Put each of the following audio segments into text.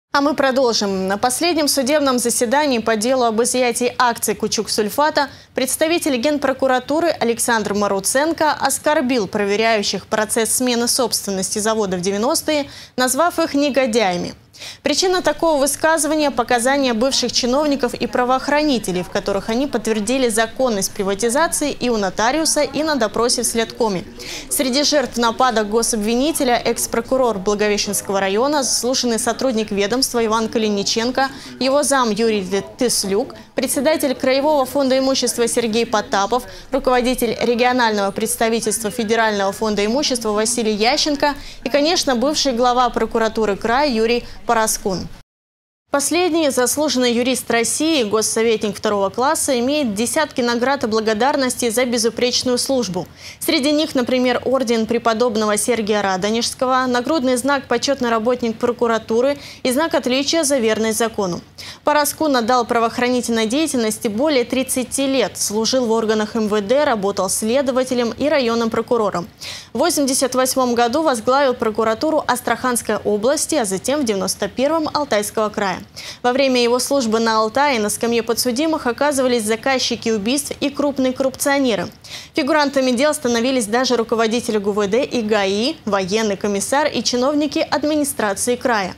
А мы продолжим. На последнем судебном заседании по делу об изъятии акций Кучук-Сульфата представитель Генпрокуратуры Александр Маруценко оскорбил проверяющих процесс смены собственности завода в 90-е, назвав их негодяями. Причина такого высказывания – показания бывших чиновников и правоохранителей, в которых они подтвердили законность приватизации и у нотариуса, и на допросе в следкоме. Среди жертв нападок гособвинителя экс-прокурор Благовещенского района, заслуженный сотрудник ведомства Иван Калиниченко, его зам Юрий Теслюк, председатель Краевого фонда имущества Сергей Потапов, руководитель регионального представительства Федерального фонда имущества Василий Ященко и, конечно, бывший глава прокуратуры края Юрий Параскун. Последний, заслуженный юрист России, госсоветник 2-го класса, имеет десятки наград и благодарностей за безупречную службу. Среди них, например, орден преподобного Сергия Радонежского, нагрудный знак «Почетный работник прокуратуры» и знак отличия за верность закону. Параскун отдал правоохранительной деятельности более 30 лет, служил в органах МВД, работал следователем и районным прокурором. В 1988 году возглавил прокуратуру Астраханской области, а затем в 1991-м Алтайского края. Во время его службы на Алтае на скамье подсудимых оказывались заказчики убийств и крупные коррупционеры. Фигурантами дел становились даже руководители ГУВД и ГАИ, военный комиссар и чиновники администрации края.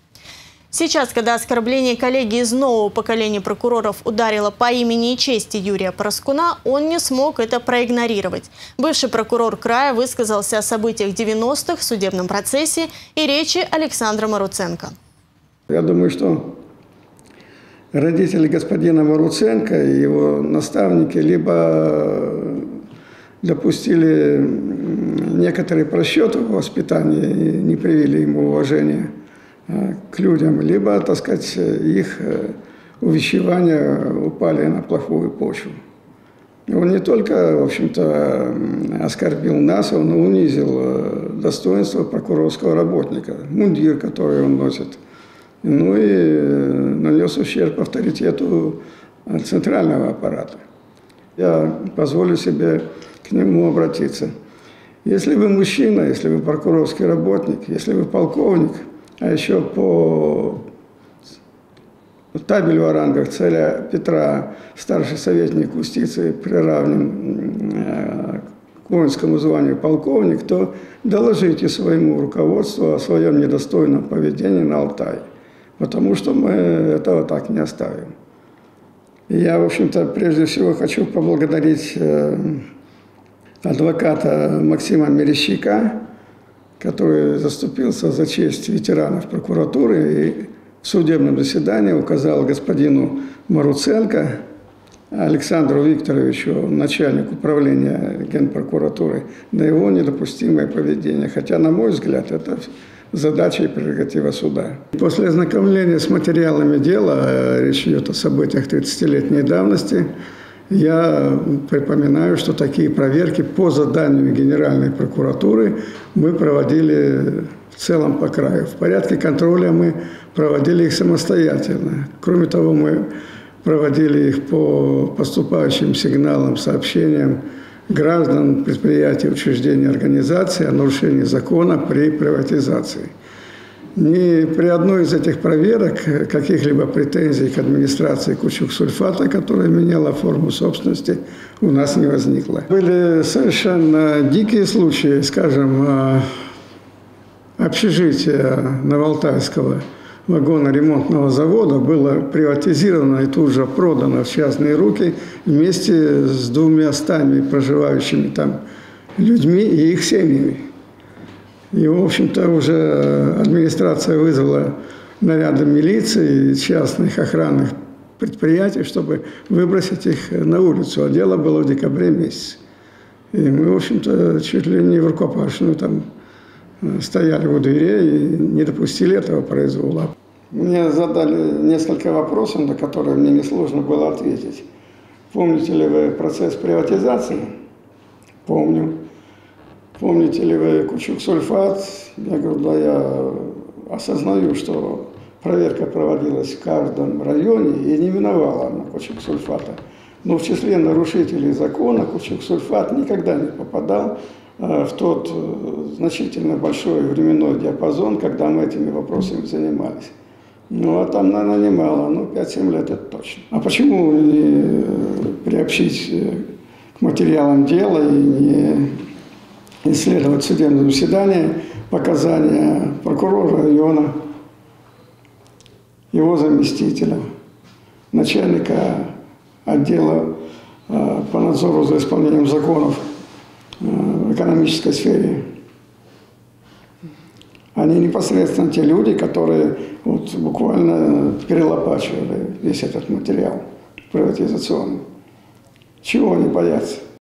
Сейчас, когда оскорбление коллеги из нового поколения прокуроров ударило по имени и чести Юрия Параскуна, он не смог это проигнорировать. Бывший прокурор края высказался о событиях 90-х в судебном процессе и речи Александра Маруценко. Я думаю, что родители господина Маруценко и его наставники либо допустили некоторые просчеты в воспитании и не привели ему уважения к людям, либо, так сказать, их увещевания упали на плохую почву. Он не только, в общем-то, оскорбил нас, он унизил достоинство прокурорского работника, мундир, который он носит. Ну и нанес ущерб авторитету центрального аппарата. Я позволю себе к нему обратиться. Если вы мужчина, если вы прокурорский работник, если вы полковник, а еще по табелю о рангах царя Петра старший советник юстиции приравнен к воинскому званию полковник, то доложите своему руководству о своем недостойном поведении на Алтае. Потому что мы этого так не оставим. И я, в общем-то, прежде всего хочу поблагодарить адвоката Максима Мерещика, который заступился за честь ветеранов прокуратуры и в судебном заседании указал господину Маруценко, Александру Викторовичу, начальнику управления Генпрокуратуры, на его недопустимое поведение. Хотя, на мой взгляд, это задача и прерогатива суда. После ознакомления с материалами дела, речь идет о событиях 30-летней давности, я припоминаю, что такие проверки по заданию Генеральной прокуратуры мы проводили в целом по краю. В порядке контроля мы проводили их самостоятельно. Кроме того, мы проводили их по поступающим сигналам, сообщениям граждан, предприятий, учреждений, организаций о нарушении закона при приватизации. Ни при одной из этих проверок каких-либо претензий к администрации Кучук-Сульфата, которая меняла форму собственности, у нас не возникло. Были совершенно дикие случаи, скажем, общежитие Новоалтайского вагоноремонтного завода было приватизировано и тут же продано в частные руки вместе с 200 проживающими там людьми и их семьями. И, в общем-то, уже администрация вызвала наряды милиции и частных охранных предприятий, чтобы выбросить их на улицу. А дело было в декабре месяце. И мы, в общем-то, чуть ли не в рукопашную там стояли у дверей и не допустили этого произвола. Мне задали несколько вопросов, на которые мне несложно было ответить. Помните ли вы процесс приватизации? Помню. Помните ли вы Кучук-Сульфат? Я говорю, да, я осознаю, что проверка проводилась в каждом районе и не миновала она Кучук-Сульфата. Но в числе нарушителей закона Кучук-Сульфат никогда не попадал в тот значительно большой временной диапазон, когда мы этими вопросами занимались. Ну, а там, наверное, немало, 5-7 лет это точно. А почему не приобщить к материалам дела и не исследовать в судебном заседании показания прокурора района, его заместителя, начальника отдела по надзору за исполнением законов в экономической сфере? Они непосредственно те люди, которые вот буквально перелопачивали весь этот материал приватизационный. Чего они боятся?